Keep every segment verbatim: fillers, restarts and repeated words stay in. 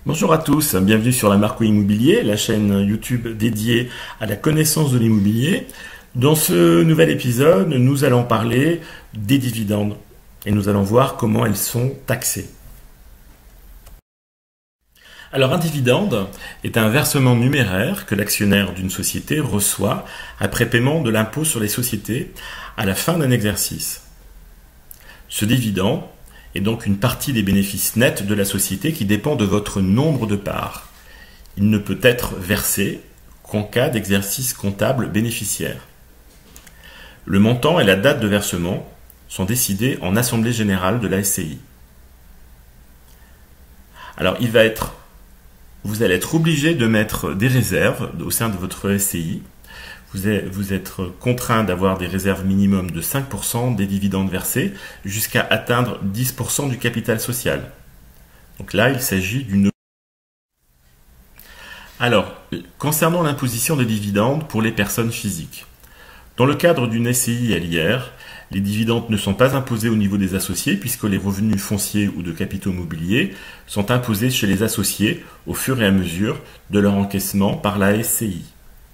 Bonjour à tous, bienvenue sur la Marco Immobilier, la chaîne YouTube dédiée à la connaissance de l'immobilier. Dans ce nouvel épisode, nous allons parler des dividendes et nous allons voir comment elles sont taxées. Alors un dividende est un versement numéraire que l'actionnaire d'une société reçoit après paiement de l'impôt sur les sociétés à la fin d'un exercice. Ce dividende est donc une partie des bénéfices nets de la société qui dépend de votre nombre de parts. Il ne peut être versé qu'en cas d'exercice comptable bénéficiaire. Le montant et la date de versement sont décidés en assemblée générale de la S C I. Alors il va être, vous allez être obligé de mettre des réserves au sein de votre S C I. Vous êtes, vous êtes contraint d'avoir des réserves minimum de cinq pour cent des dividendes versés jusqu'à atteindre dix pour cent du capital social. Donc là, il s'agit d'une... Alors, concernant l'imposition des dividendes pour les personnes physiques. Dans le cadre d'une S C I à l'I R, les dividendes ne sont pas imposés au niveau des associés puisque les revenus fonciers ou de capitaux mobiliers sont imposés chez les associés au fur et à mesure de leur encaissement par la S C I.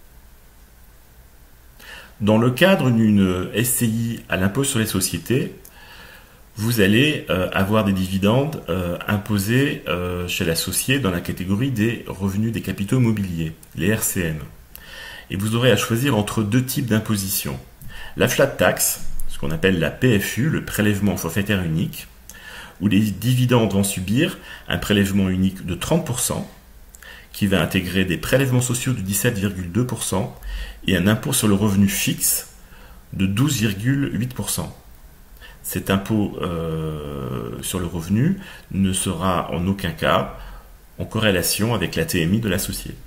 Dans le cadre d'une S C I à l'impôt sur les sociétés, vous allez euh, avoir des dividendes euh, imposés euh, chez l'associé dans la catégorie des revenus des capitaux mobiliers, les R C M. Et vous aurez à choisir entre deux types d'imposition. La flat tax, ce qu'on appelle la P F U, le prélèvement forfaitaire unique, où les dividendes vont subir un prélèvement unique de trente pour cent, qui va intégrer des prélèvements sociaux de dix-sept virgule deux pour cent et un impôt sur le revenu fixe de douze virgule huit pour cent. Cet impôt euh, sur le revenu ne sera en aucun cas en corrélation avec la T M I de l'associé.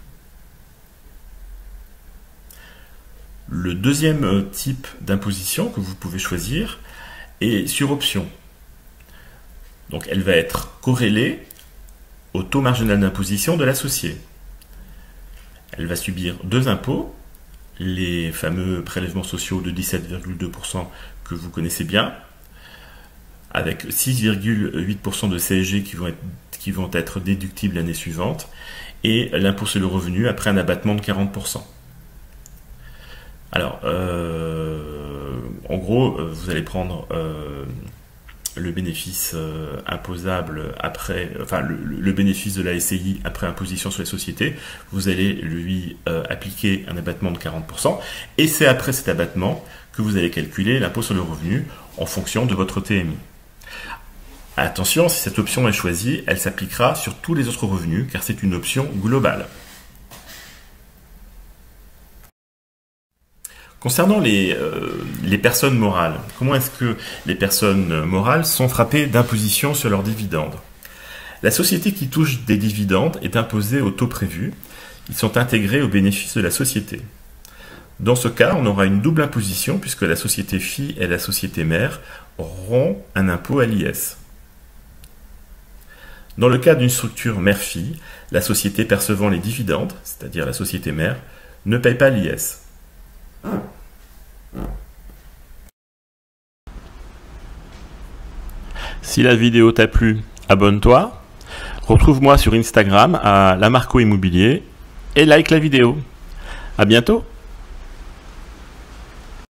Le deuxième type d'imposition que vous pouvez choisir est sur option. Donc elle va être corrélée au taux marginal d'imposition de l'associé. Elle va subir deux impôts, les fameux prélèvements sociaux de dix-sept virgule deux pour cent que vous connaissez bien, avec six virgule huit pour cent de C S G qui vont être, qui vont être déductibles l'année suivante, et l'impôt sur le revenu après un abattement de quarante pour cent. Alors, euh, en gros, vous allez prendre euh, le bénéfice euh, imposable après, enfin le, le bénéfice de la S C I après imposition sur les sociétés, vous allez lui euh, appliquer un abattement de quarante pour cent, et c'est après cet abattement que vous allez calculer l'impôt sur le revenu en fonction de votre T M I. Attention, si cette option est choisie, elle s'appliquera sur tous les autres revenus, car c'est une option globale. Concernant les, euh, les personnes morales, comment est-ce que les personnes morales sont frappées d'imposition sur leurs dividendes? La société qui touche des dividendes est imposée au taux prévu. Ils sont intégrés au bénéfice de la société. Dans ce cas, on aura une double imposition puisque la société fille et la société mère auront un impôt à l'I S. Dans le cas d'une structure mère-fille, la société percevant les dividendes, c'est-à-dire la société mère, ne paye pas l'I S. Si la vidéo t'a plu, abonne-toi, retrouve-moi sur Instagram à La Marco Immobilier et like la vidéo. À bientôt!